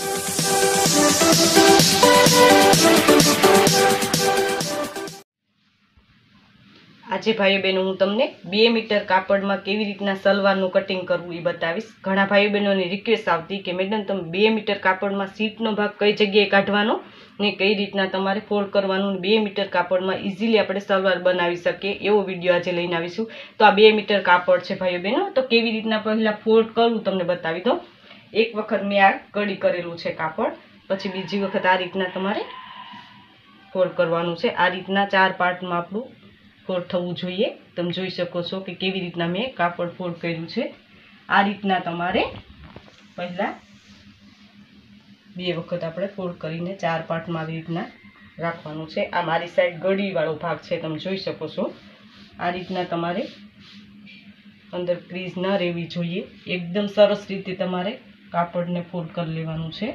આજે भाई बहनों हूँ तमने 2 मीटर कापड़ में केवी रीतना सलवारनु कटिंग करवू ए बतावीश। घणा भाई बहनों ने रिक्वेस्ट आवती कि मैडम तमे 2 मीटर कापड़ में सीटनो भाग कई जग्याए काढवानो ने कई रीतना तमारे फोल्ड करवानुं। 2 मीटर कापड़ में इजीली आपणे सलवार बनावी सकीए एवो विडियो आज लईने आवीशुं। तो आ 2 मीटर कापड़ छे भाई बहनों, तो केवी रीतना पहेला फोल्ड करवू तमने बतावी दो। एक वखत मैं आ कड़ी करेलुं छे कापड़, पछी बीजी वखत आ रीतना तमारे फोल्ड करवानुं छे। आ रीतना 4 पार्ट में आपणुं फोल्ड थवुं जोईए। तमे जोई शको छो कि केवी रीतना मैं कापड़ फोल्ड कर्युं छे। आ रीतना तमारे पहला 2 वखत आपणे फोल्ड करीने 4 पार्ट में आवी रीतना राखवानुं छे। आ मारी साइड गड़ी वाळो भाग छे, तमे जोई शको छो। आ रीतना तमारे अंदर क्रीज न रहेवी जोईए। एकदम सरस रीते तमारे कापड़ने फोल्ड करी लेवानुं छे।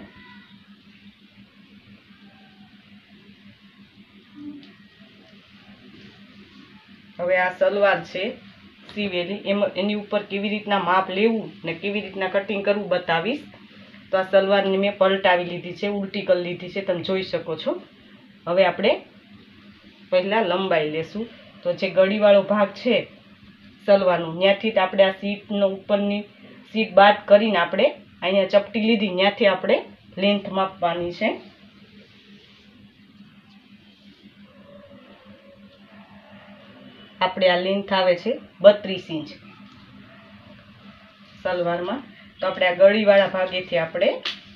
हवे आ सलवार छे सीवेली, एनी उपर केवी रीतना माप लेवुं ने केवी रीतना कटिंग करवुं बतावीश। तो आ सलवारने मैं पलटावी लीधी छे, उल्टी कर लीधी छे, तमे जोई शको छो। हवे आपणे पहेला लंबाई लेशुं। तो जे गळीवाळो भाग छे सलवारनो न्याथी ज आपणे आ सीटनो उपरनी सीट बाद करीने आपणे अहींया चपटी लीधी, न्याथी आपणे लेंथ मापवानी छे। आपणे आ लेंथ आवे छे 32 इंच सलवार में। तो आपणे आ गळीवाळा भागेथी आपणे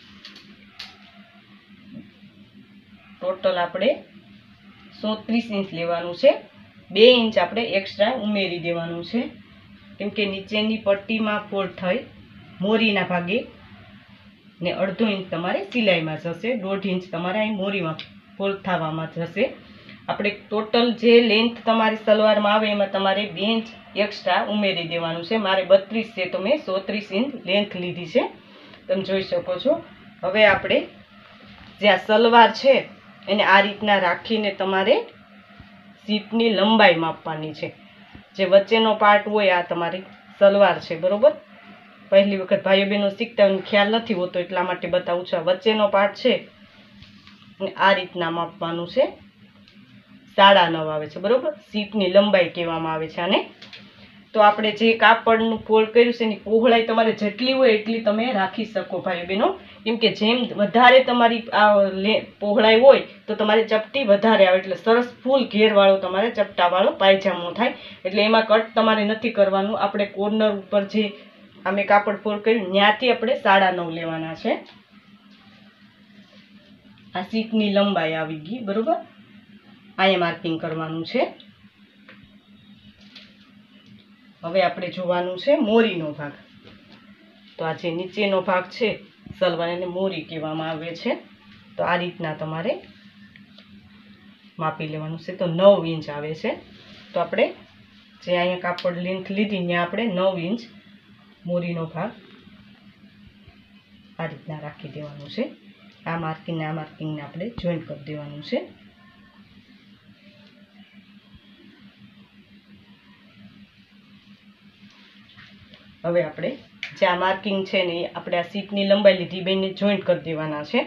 टोटल आपणे 34 इंच लेवानुं छे। 2 इंच आपणे एक्स्ट्रा उमेरी देवानुं छे, केम के नीचेनी पट्टीमां फोल्ड थई मोरीना भागे ने 1/2 इंच तमारे सिलाईमां जशे, 1.5 इंच तमारे અહીં मोरीमां फोल्ड थवामां जशे। આપણે टोटल जे लेंथ तमारी सलवार में आवे एमां तमारे 2 इंच एक्स्ट्रा उमेरी देवानुं छे। मारे 32 छे तो मैं 34 इंच लेंथ लीधी छे, तमे जोई शको छो। हवे आपणे जे आ सलवार छे एने आ रीतना राखीने तमारे सीटनी लंबाई मापवानी छे। जे वच्चेनो पार्ट होय आ तमारी सलवार छे, बरोबर। पहली वखत भाई बहनों शीखता ख्याल नथी होतो એટલા માટે बतावुं છું। वच्चेनो पार्ट छे आ रीतना मापवानुं छे। 9.5 आवे छे, बरोबर। सीटनी लंबाई कहेवामां आवे छे आने। तो आपणे जे कापड़नुं फोल्ड कर्युं छे एनी पહોळाई तमारे जेटली होय એટલી તમે રાખી શકો भाई बहनों, केम के जेम वधारे तमारी आ पહોળાઈ होय तो तमारे चपटी वधारे आवे, એટલે सरस फूल घेरवाळो तमारे चपटावाळो पायजामो थाय। એટલે एमां कट तमारे नथी करवानुं। आपणे कोर्नर उपर जे आमे कापड़ फोल्ड कर्युं न्याथी आपणे 9.5 लेवाना छे। आ सीटनी लंबाई आवी गई, बरोबर। आया मार्किंग करवानुं छे। हवे आपणे जोवानुं छे मोरीनो भाग। तो आ जे नीचेनो भाग छे सलवारने मोरी कहेवामां आवे छे। तो आ रीतना तमारे मापी लेवानुं छे। तो 9 इंच आवे छे। तो आपणे जे अहींया कापड़ लेंथ लीधी त्यां आपणे 9 इंच मोरीनो भाग आ रीतना राखी देवानुं छे। आ मार्किंग ने आपणे जोइंट करी देवानुं छे। हवे आपणे जे आ मार्किंग छे ने आपणे आ सीटनी लंबाई लीधी बेने जोइंट करी देवाना छे।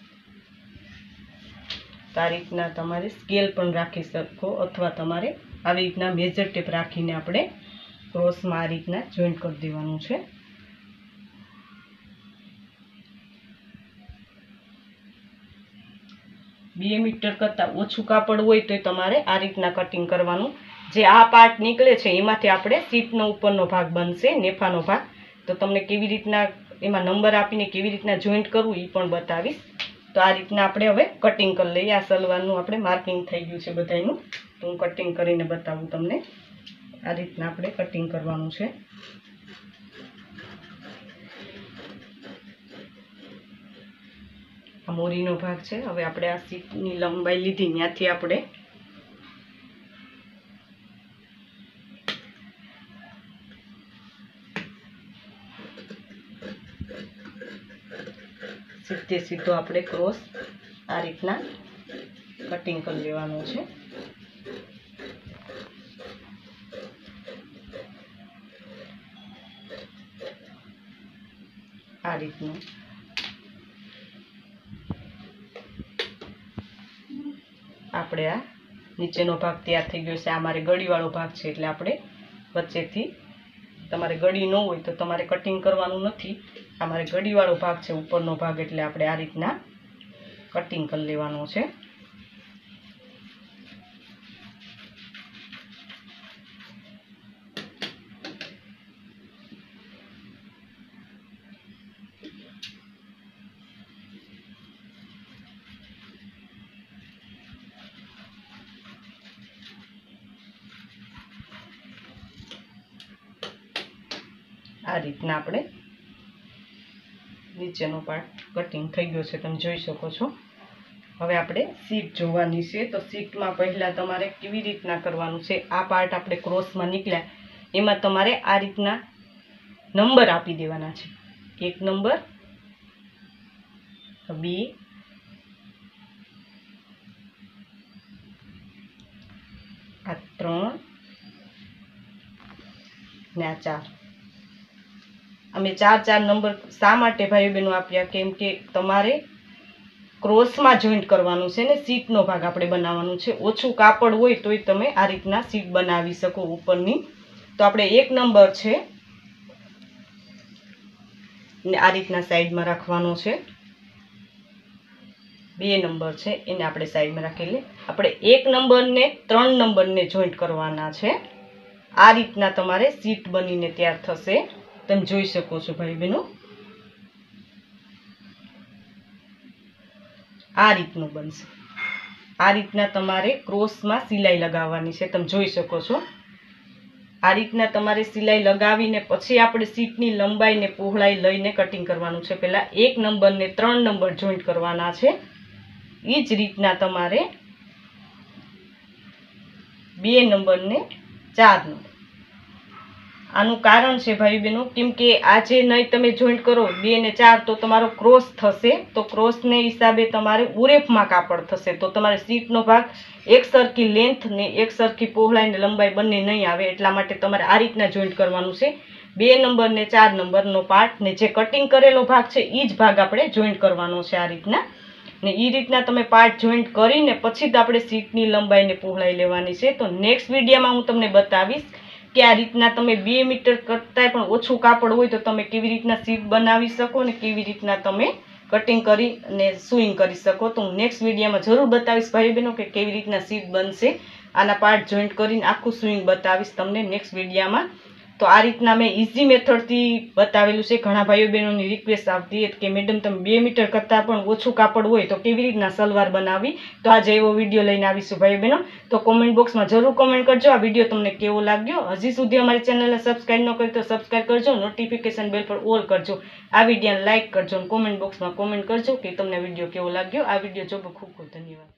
तो आ रीतना तमारे स्केल पण राखी शको अथवा तमारे આવી રીતના મેજર ટેપ રાખીને આપણે ક્રોસમાં આ રીતના જોઈન્ટ કરી દેવાનું છે। 2 મીટર કરતાં ઓછું કાપડ હોય તો તમારે આ રીતના કટિંગ કરવાનું। જે આ પાર્ટ નીકળે છે એમાંથી આપણે સીટનો ઉપરનો ભાગ બનશે, નેફાનો ભાગ। તો તમને કેવી રીતના એમાં નંબર આપીને કેવી રીતના જોઈન્ટ કરવું એ પણ બતાવીશ। તો આ રીતના આપણે હવે કટિંગ કરી લઈએ। આ સલવારનું આપણે માર્કિંગ થઈ ગયું છે બધાયનું, તો હું કટિંગ કરીને બતાવું તમને। આ રીતના આપણે કટિંગ કરવાનું છે। આ મોરીનો ભાગ છે। હવે આપણે આ સીટની લંબાઈ લીધી ત્યાંથી આપણે સીધે સીધો આપણે ક્રોસ આ રીતના કટિંગ કરી લેવાનું છે। આ રીતનું આપણે આ નીચેનો ભાગ તૈયાર થઈ ગયો છે। આ મારે ગળીવાળો ભાગ છે એટલે આપણે વચ્ચેથી, તમારે ગળી ન હોય તો તમારે કટિંગ કરવાનું નથી। આ મારે ગળીવાળો ભાગ છે ઉપરનો ભાગ, એટલે આપણે આ રીતના કટિંગ કરી લેવાનો છે। આ રીતના આપણે નીચેનો પાર્ટ કટિંગ થઈ ગયો છે, તમે જોઈ શકો છો। હવે આપણે સીટ જોવાની છે, તો સીટમાં પહેલા તમારે કેવી રીતના કરવાનું છે, આ પાર્ટ આપણે ક્રોસમાં નીકળ્યા એમાં તમારે આ રીતના નંબર આપી દેવાના છે। 1 નંબર, 2, આ 3 ને આ 4। અમે 4 નંબર શા માટે ભાઈ બહેનો આપ્યા, કેમ કે તમારે ક્રોસમાં જોઈન્ટ કરવાનું છે ને સીટનો ભાગ આપણે બનાવવાનું છે। ઓછું કાપડ હોય તોય તમે આ રીતના સીટ બનાવી શકો ઉપરની। તો આપણે 1 નંબર છે ને આ રીતના સાઈડમાં રાખવાનો છે, 2 નંબર છે એને આપણે સાઈડમાં રાખી લે। આપણે 1 નંબરને 3 નંબરને જોઈન્ટ કરવાના છે। આ રીતના તમારે સીટ બનીને તૈયાર થશે, તમે જોઈ શકો છો ભાઈ બહેનો। આ રીતનું બનશે। આ રીતના તમારે ક્રોસમાં સિલાઈ લગાવવાની છે, તમે જોઈ શકો છો। આ રીતના તમારે સિલાઈ લગાવીને પછી આપણે સીટની લંબાઈ ને પહોળાઈ લઈને કટિંગ કરવાનું છે। પહેલા 1 નંબરને 3 નંબર જોઈન્ટ કરવાના છે। એ જ રીતના તમારે 2 નંબરને 4 નંબર। આનું કારણ છે ભાઈ બહેનો, કેમ કે આ જે નહીં તમે જોઈન્ટ કરો 2 ને 4 તો તમારો ક્રોસ થશે, તો ક્રોસને હિસાબે તમારે ઉરેફમાં કાપડ થશે, તો તમારે સીટનો ભાગ એક સરખી લેન્થ ને એક સરખી પહોળાઈ ને લંબાઈ બંને નહીં આવે। એટલા માટે તમારે આ રીતના જોઈન્ટ કરવાનું છે। 2 નંબર ને 4 નંબરનો પાર્ટ ને જે કટિંગ કરેલો ભાગ છે એ જ ભાગ આપણે જોઈન્ટ કરવાનો છે આ રીતના। ને એ રીતના તમે પાર્ટ જોઈન્ટ કરીને પછી જ આપણે સીટની લંબાઈ ને પહોળાઈ લેવાની છે। તો નેક્સ્ટ વિડીયોમાં હું તમને બતાવીશ કે આ રીતના તમે 2 મીટર કરતાંય પણ ઓછું કાપડ હોય તો તમે કેવી રીતના સીટ બનાવી શકો ને કેવી રીતના તમે કટિંગ કરી અને સુઈંગ કરી શકો। તો હું નેક્સ્ટ વિડીયોમાં જરૂર બતાવીશ ભાઈ બહેનો કે કેવી રીતના સીટ બનશે। આના પાર્ટ જોઈન્ટ કરીને આખું સુઈંગ બતાવીશ તમને નેક્સ્ટ વિડીયોમાં। તો આ રીતના મેં ઇઝી મેથડથી બતાવેલું છે। ઘણા ભાઈઓ બહેનોની રિક્વેસ્ટ આવતી હતી કે મેડમ તમે 2 મીટર કરતાં પણ ઓછું કાપડ હોય તો કેવી રીતના સલવાર બનાવી, તો આજે એવો વિડીયો લઈને આવીશું ભાઈઓ બહેનો। તો કોમેન્ટ બોક્સમાં જરૂર કોમેન્ટ કરજો આ વિડીયો તમને કેવો લાગ્યો। હજી સુધી અમારી ચેનલને સબસ્ક્રાઈબ ન કરી તો સબસ્ક્રાઈબ કરજો, નોટિફિકેશન બેલ પર ઓલ કરજો, આ વિડીયોને લાઇક કરજો અને કોમેન્ટ બોક્સમાં કોમેન્ટ કરજો કે તમને વિડીયો કેવો લાગ્યો। આ વિડીયો જોવા ખૂબ ખૂબ ધન્યવાદ।